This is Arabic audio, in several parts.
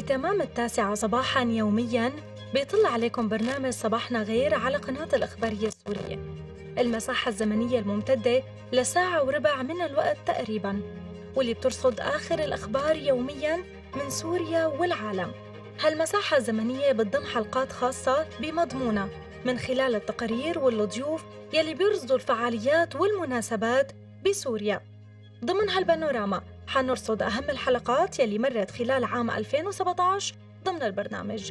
بتمام 9 صباحاً يومياً بيطل عليكم برنامج صباحنا غير على قناة الإخبارية السورية. المساحة الزمنية الممتدة لساعة وربع من الوقت تقريباً، واللي بترصد آخر الأخبار يومياً من سوريا والعالم. هالمساحة الزمنية بتضم حلقات خاصة بمضمونها من خلال التقارير والضيوف يلي بيرصدوا الفعاليات والمناسبات بسوريا. ضمن هالبانوراما حنرصد أهم الحلقات يلي مرت خلال عام 2017 ضمن البرنامج.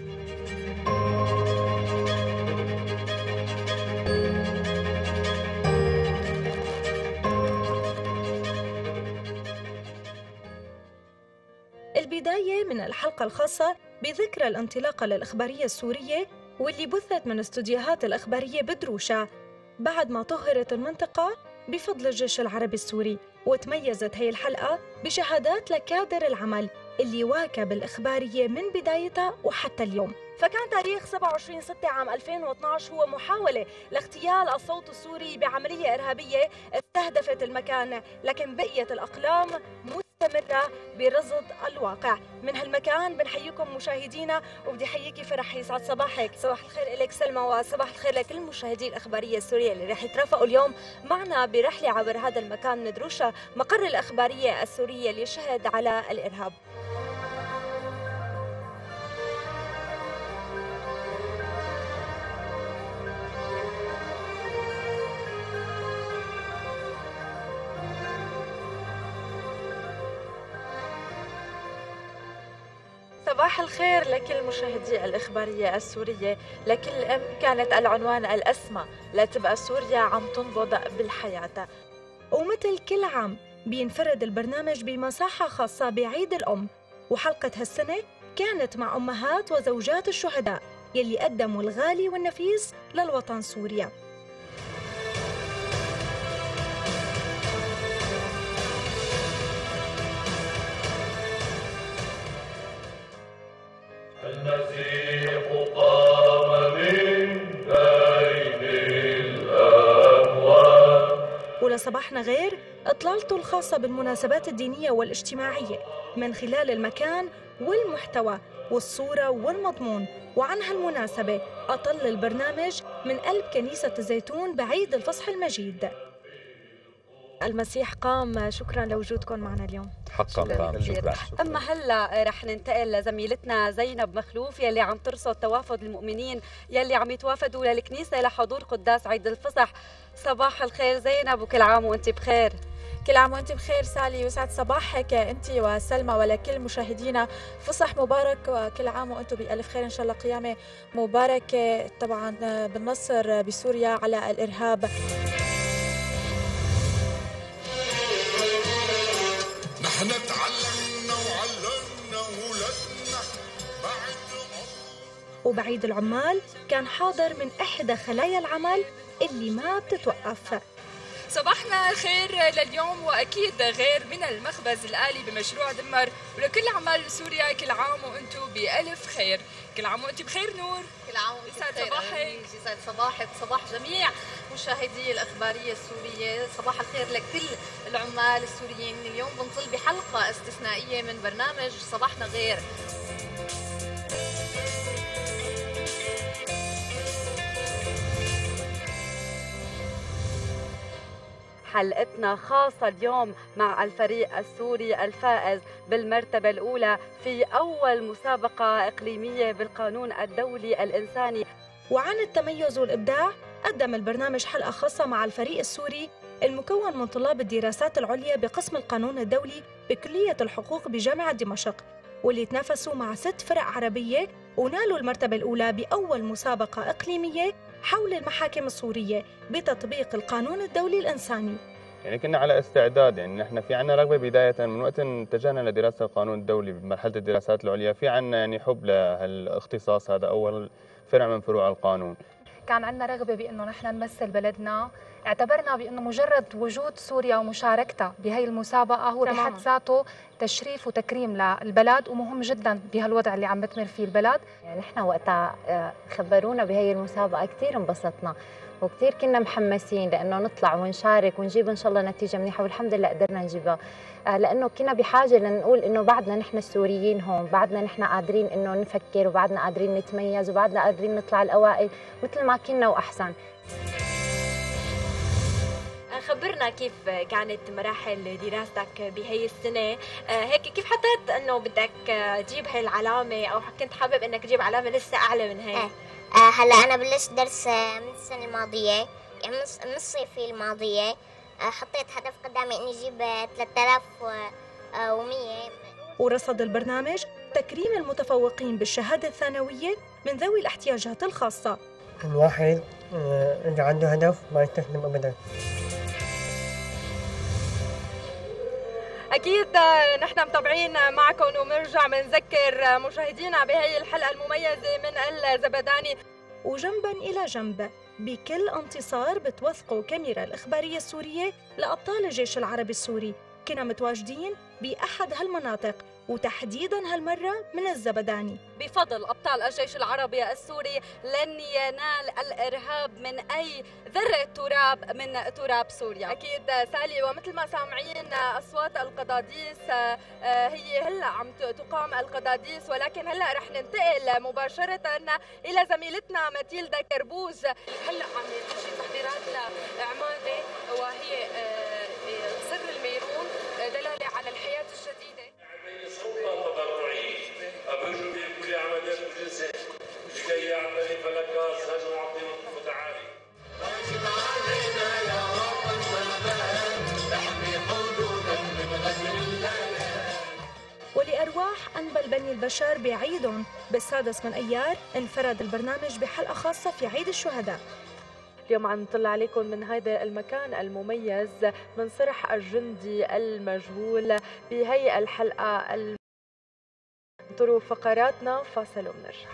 البداية من الحلقة الخاصة بذكرى الانطلاقة للإخبارية السورية واللي بثت من استوديوهات الإخبارية بدروشة بعد ما طهرت المنطقة بفضل الجيش العربي السوري. وتميزت هي الحلقة بشهادات لكادر العمل اللي واكب الإخبارية من بدايتها وحتى اليوم. فكان تاريخ 27/6 عام 2012 هو محاولة لاغتيال الصوت السوري بعملية إرهابية استهدفت المكان، لكن بقيت الأقلام مستمرة برصد الواقع. من هالمكان بنحييكم مشاهدينا، وبدي احييكي فرح، يسعد صباحك. صباح الخير لك سلمى، وصباح الخير لكل مشاهدي الإخبارية السورية اللي رح يترافقوا اليوم معنا برحلة عبر هذا المكان من دروشة، مقر الإخبارية السورية اللي شهد على الإرهاب. صباح الخير لكل مشاهدي الإخبارية السورية. لكل أم كانت العنوان الأسمى لتبقى سوريا عم تنبض بالحياة. ومثل كل عام بينفرد البرنامج بمساحة خاصة بعيد الأم، وحلقة هالسنة كانت مع أمهات وزوجات الشهداء يلي قدموا الغالي والنفيس للوطن سوريا. المسيح قام من بين الأموات. ولصباحنا غير إطلالته الخاصة بالمناسبات الدينية والاجتماعية من خلال المكان والمحتوى والصورة والمضمون. وعن هالمناسبة أطل البرنامج من قلب كنيسة الزيتون بعيد الفصح المجيد. المسيح قام، شكرا لوجودكم معنا اليوم. حقا شكرا. أما هلا رح ننتقل لزميلتنا زينب مخلوف يلي عم ترصد توافد المؤمنين يلي عم يتوافدوا للكنيسة لحضور قداس عيد الفصح. صباح الخير زينب، وكل عام وانت بخير. كل عام وانت بخير سالي، ويسعد صباحك انت وسلمى ولكل مشاهدينا. فصح مبارك وكل عام وانتم بألف خير، ان شاء الله قيامة مباركة طبعا بالنصر بسوريا على الإرهاب. نحن تعلمنا وعلمنا ولدنا وبعيد العمال كان حاضر من إحدى خلايا العمل اللي ما بتتوقف. صباحنا خير لليوم، واكيد غير من المخبز الآلي بمشروع دمر، ولكل عمال سوريا كل عام وانتم بألف خير. كل عام وانت بخير نور. كل عام وانت يسعد بخير. صباحك. يسعد صباحك، صباح جميع مشاهدي الإخبارية السورية. صباح الخير لكل العمال السوريين. اليوم بنطل بحلقة استثنائية من برنامج صباحنا غير. حلقتنا خاصة اليوم مع الفريق السوري الفائز بالمرتبة الأولى في أول مسابقة إقليمية بالقانون الدولي الإنساني. وعن التميز والإبداع قدم البرنامج حلقة خاصة مع الفريق السوري المكون من طلاب الدراسات العليا بقسم القانون الدولي بكلية الحقوق بجامعة دمشق، واللي تنافسوا مع 6 فرق عربية ونالوا المرتبة الأولى بأول مسابقة إقليمية حول المحاكم السورية بتطبيق القانون الدولي الإنساني. يعني كنا على استعداد، يعني نحن في عنا رغبة بداية من وقت اتجهنا لدراسة القانون الدولي بمرحلة الدراسات العليا، في عنا يعني حب لهالاختصاص هذا، أول فرع من فروع القانون. كان عندنا رغبة بأنه نحن نمثل بلدنا اعتبرنا بأنه مجرد وجود سوريا ومشاركتها بهي المسابقة هو بحد ذاته تشريف وتكريم للبلد، ومهم جدا بهالوضع اللي عم بتمر فيه البلد. يعني نحن وقتها خبرونا بهي المسابقة كثير انبسطنا وكثير كنا محمسين لأنه نطلع ونشارك ونجيب إن شاء الله نتيجة منيحة، والحمد لله قدرنا نجيبها، لأنه كنا بحاجة لنقول إنه بعدنا نحن السوريين هون، بعدنا نحن قادرين إنه نفكر، وبعدنا قادرين نتميز، وبعدنا قادرين نطلع الأوائل مثل ما كنا وأحسن. خبرنا كيف كانت مراحل دراستك بهي السنة، هيك كيف حطيت انه بدك تجيب هاي العلامة، او كنت حابب انك تجيب علامة لسه اعلى من هيك؟ هلا انا بلشت درس من السنة الماضية، يعني من الصيفية الماضية. حطيت هدف قدامي اني اجيب 3100. ورصد البرنامج تكريم المتفوقين بالشهادة الثانوية من ذوي الاحتياجات الخاصة. الواحد اللي عنده هدف ما يستسلم ابدا. أكيد نحن متابعين معكم وبنرجع بنذكر مشاهدينا بهي الحلقة المميزة من الزبداني. وجنبا إلى جنب بكل انتصار بتوثقوا كاميرا الإخبارية السورية لأبطال الجيش العربي السوري. كنا متواجدين بأحد هالمناطق، وتحديداً هالمرة من الزبداني. بفضل أبطال الجيش العربي السوري لن ينال الإرهاب من أي ذرة تراب من تراب سوريا. أكيد سالي، ومثل ما سامعين أصوات القضاديس، هي هلا عم تقام القضاديس، ولكن هلا رح ننتقل مباشرة إلى زميلتنا ماتيلدا كربوز. هلا عم تجي تحضيرات لإعمادة، وهي سر الميرون، دلالة على الحياة الجديدة. سلطة تبرعي أبرجو بكل عمليات الجنسية لكي يعمل فلك سجن عظيم متعالي. واجب علينا يا وطن والبلد تحمي حدودا من غدر الليل. ولأرواح أنبل بني البشر بعيدهم بالسادس من أيار، انفرد البرنامج بحلقة خاصة في عيد الشهداء. اليوم عم نطلع عليكم من هذا المكان المميز من صرح الجندي المجهول بهي الحلقة. انطروا فقراتنا، فاصل وبنرجع.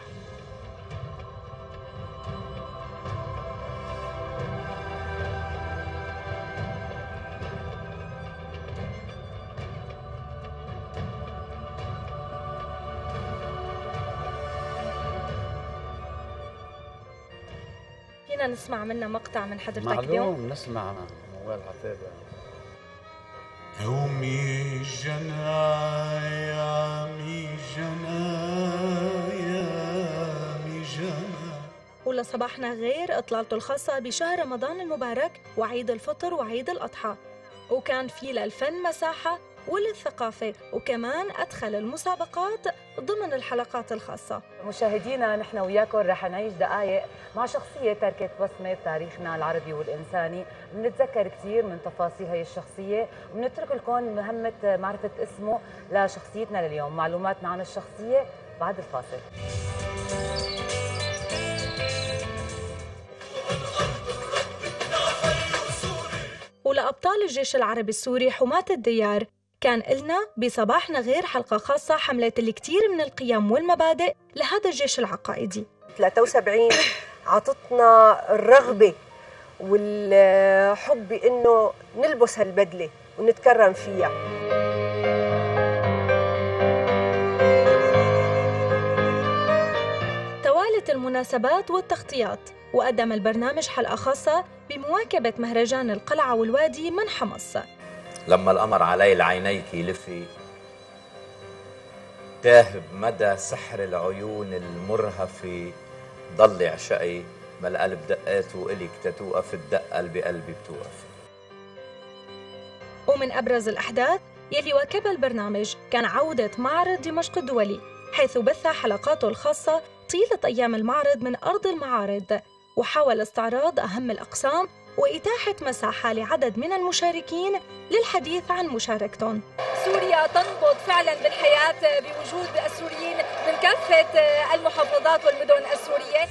فينا نسمع منا مقطع من حضرتك اليوم؟ معلوم نسمع موال عتيبة. يومي جنا يامي جنا يامي جنا. ولصباحنا غير اطلالته الخاصة بشهر رمضان المبارك وعيد الفطر وعيد الأضحى، وكان في للفن مساحة وللثقافة، وكمان أدخل المسابقات ضمن الحلقات الخاصة. مشاهدينا، نحن وياكم رح نعيش دقائق مع شخصية تركت بصمة بتاريخنا العربي والإنساني. بنتذكر كثير من تفاصيل هي الشخصية، وبنترك لكم مهمة معرفة اسمه لشخصيتنا لليوم. معلوماتنا عن الشخصية بعد الفاصل. ولأبطال الجيش العربي السوري حماة الديار، كان إلنا بصباحنا غير حلقة خاصة حملت الكثير من القيم والمبادئ لهذا الجيش العقائدي. 73 عطتنا الرغبة والحب بإنه نلبس هالبدلة ونتكرم فيها. توالت المناسبات والتغطيات، وقدم البرنامج حلقة خاصة بمواكبة مهرجان القلعة والوادي من حمص. لما القمر علي العينيك يلفي، تاهب مدى سحر العيون المرهفة، ضل عشقي ما القلب دقاته إلك تتوقف الدقة اللي بقلبي بتوقف. ومن أبرز الأحداث يلي واكبها البرنامج كان عودة معرض دمشق الدولي، حيث بث حلقاته الخاصة طيلة أيام المعرض من أرض المعارض، وحاول استعراض أهم الأقسام وإتاحة مساحة لعدد من المشاركين للحديث عن مشاركتهم. سوريا تنبض فعلا بالحياة بوجود السوريين من كافة المحافظات والمدن السورية.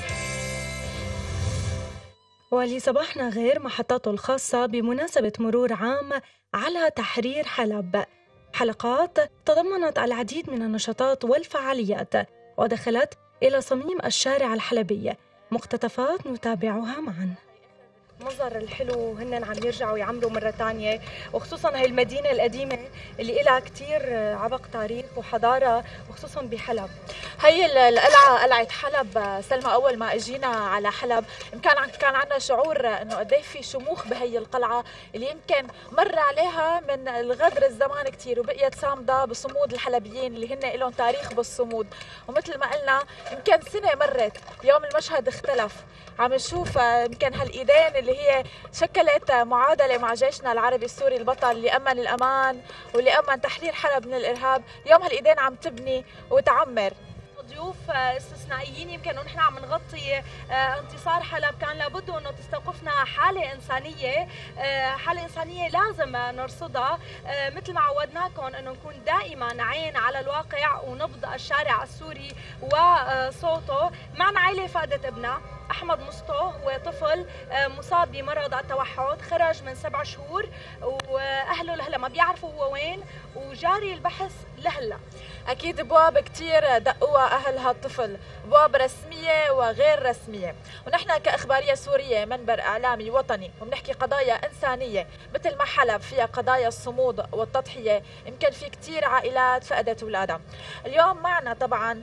ولصباحنا غير محطاته الخاصة بمناسبة مرور عام على تحرير حلب، حلقات تضمنت العديد من النشاطات والفعاليات ودخلت إلى صميم الشارع الحلبي، مقتطفات نتابعها معا. المنظر الحلو هن عم يرجعوا يعمروا مرة تانية، وخصوصا هاي المدينة القديمة اللي إلها كتير عبق تاريخ وحضارة، وخصوصا بحلب. هي القلعة قلعة حلب سلمى، أول ما اجينا على حلب كان عندنا شعور إنه قد في شموخ بهي القلعة اللي يمكن مر عليها من الغدر الزمان كتير، وبقيت صامدة بصمود الحلبيين اللي هن لهم تاريخ بالصمود. ومثل ما قلنا يمكن سنة مرت، اليوم المشهد اختلف، عم نشوف يمكن هالايدين اللي هي شكلت معادله مع جيشنا العربي السوري البطل اللي امن الامان واللي امن تحرير حلب من الارهاب، اليوم هالايدين عم تبني وتعمر. ضيوف استثنائيين، يمكن ونحن عم نغطي انتصار حلب كان لابد انه تستوقفنا حاله انسانيه، حاله انسانيه لازم نرصدها، مثل ما عودناكم انه نكون دائما عين على الواقع ونبض الشارع السوري وصوته. معنا عائله فقدت ابنها احمد مسطو، هو طفل مصاب بمرض التوحد، خرج من 7 شهور واهله لهلا ما بيعرفوا هو وين، وجاري البحث لهلا. اكيد ابواب كثير دقوها اهل هالطفل، ابواب رسميه وغير رسميه، ونحن كاخباريه سوريه منبر اعلامي وطني وبنحكي قضايا انسانيه مثل ما حلب فيها قضايا الصمود والتضحيه، يمكن في كثير عائلات فقدت اولادها. اليوم معنا طبعا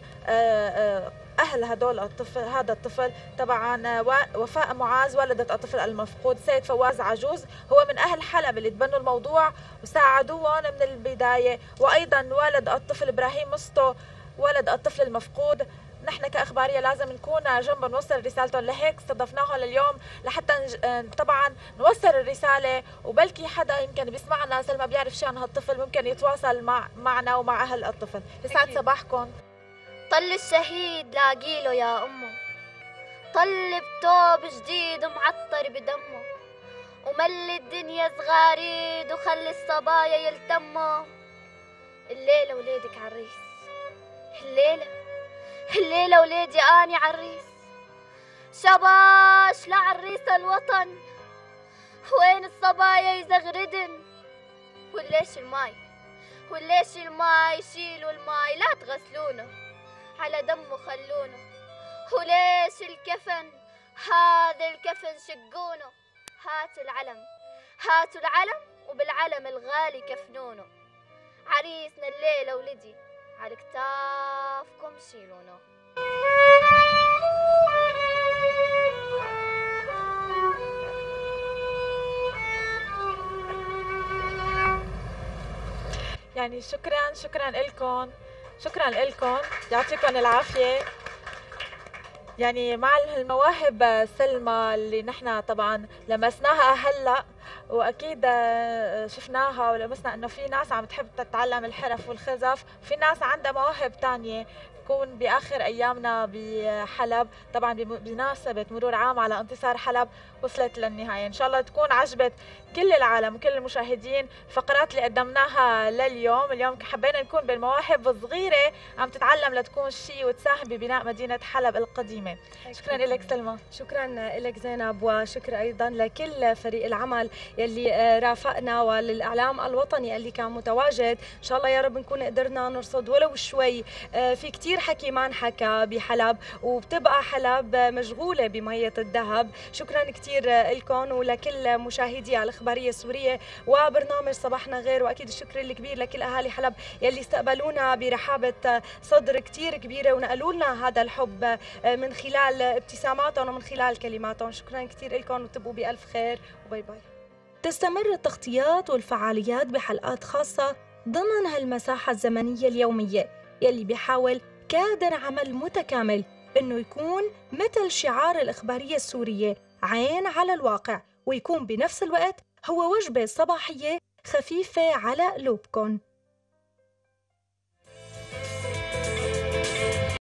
اهل هذا الطفل طبعا وفاء معاذ والده الطفل المفقود، سيد فواز عجوز هو من اهل حلب اللي تبنوا الموضوع وساعدوهم من البدايه، وايضا والد الطفل ابراهيم مسطو ولد الطفل المفقود. نحن كاخباريه لازم نكون جنبهم نوصل رسالتهم، لهيك استضفناهم لليوم لحتى طبعا نوصل الرساله، وبلكي حدا يمكن بيسمعنا سلمى بيعرف شيء عن هالطفل ممكن يتواصل معنا ومع اهل الطفل. يسعد صباحكم. طل الشهيد لاقيله يا أمه، طل بثوب جديد معطر بدمه، وملي الدنيا صغاريد وخلي الصبايا يلتموا. الليلة وليدك عريس، الليلة وليدي أني عريس، شباش لعريس الوطن، وين الصبايا يزغردن، وليش الماي شيلوا الماي لا تغسلونه، على دمه خلونه، وليش الكفن هذا الكفن شقونه، هاتوا العلم وبالعلم الغالي كفنونه، عريسنا الليلة ولدي على كتافكم شيلونه. يعني شكرا لكم يعطيكم العافية. يعني مع المواهب سلمى اللي نحن طبعا لمسناها هلا، واكيد شفناها ولمسنا انه في ناس عم تحب تتعلم الحرف والخزف، في ناس عندها مواهب تانية تكون باخر ايامنا بحلب، طبعا بمناسبه مرور عام على انتصار حلب وصلت للنهايه. ان شاء الله تكون عجبت كل العالم وكل المشاهدين الفقرات اللي قدمناها لليوم. اليوم حبينا نكون بالمواهب الصغيره عم تتعلم لتكون شيء وتساهم ببناء مدينه حلب القديمه. شكرا لك سلمى. شكرا لك زينب، وشكر ايضا لكل فريق العمل يلي رافقنا وللاعلام الوطني اللي كان متواجد. ان شاء الله يا رب نكون قدرنا نرصد ولو شوي. في كثير حكي ما انحكى بحلب، وبتبقى حلب مشغوله بميه الذهب. شكرا كثير لكم ولكل مشاهدي الاخباريه السوريه وبرنامج صباحنا غير، واكيد الشكر الكبير لكل اهالي حلب يلي استقبلونا برحابه صدر كثير كبيره ونقلوا لنا هذا الحب من خلال ابتساماتهم ومن خلال كلماتهم. شكرا كثير لكم وتبقوا بألف خير وباي باي. تستمر التغطيات والفعاليات بحلقات خاصة ضمن هالمساحة الزمنية اليومية يلي بيحاول كادر عمل متكامل إنه يكون مثل شعار الإخبارية السورية، عين على الواقع، ويكون بنفس الوقت هو وجبة صباحية خفيفة على قلوبكم.